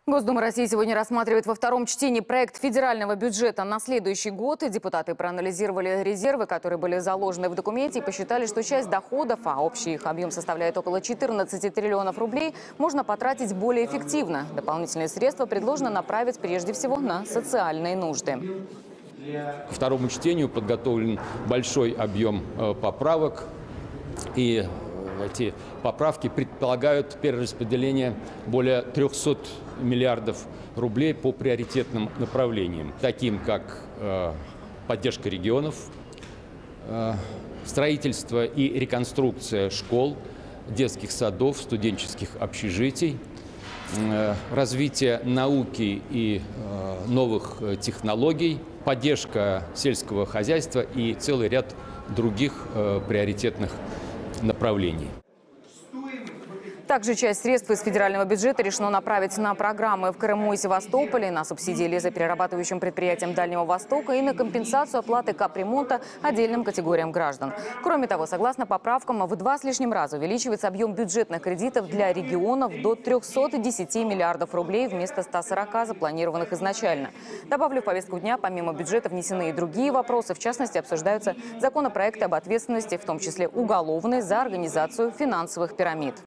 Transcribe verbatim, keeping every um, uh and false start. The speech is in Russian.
Госдума России сегодня рассматривает во втором чтении проект федерального бюджета на следующий год. Депутаты проанализировали резервы, которые были заложены в документе, и посчитали, что часть доходов, а общий их объем составляет около четырнадцати триллионов рублей, можно потратить более эффективно. Дополнительные средства предложено направить прежде всего на социальные нужды. К второму чтению подготовлен большой объем поправок, и эти поправки предполагают перераспределение более трёхсот миллиардов рублей по приоритетным направлениям, таким как э, поддержка регионов, э, строительство и реконструкция школ, детских садов, студенческих общежитий, э, развитие науки и э, новых технологий, поддержка сельского хозяйства и целый ряд других э, приоритетных направлений. Также часть средств из федерального бюджета решено направить на программы в Крыму и Севастополе, на субсидии лесоперерабатывающим предприятиям Дальнего Востока и на компенсацию оплаты капремонта отдельным категориям граждан. Кроме того, согласно поправкам, в два с лишним раза увеличивается объем бюджетных кредитов для регионов до трёхсот десяти миллиардов рублей вместо ста сорока запланированных изначально. Добавлю, в повестку дня помимо бюджета внесены и другие вопросы. В частности, обсуждаются законопроекты об ответственности, в том числе уголовной, за организацию финансовых пирамид.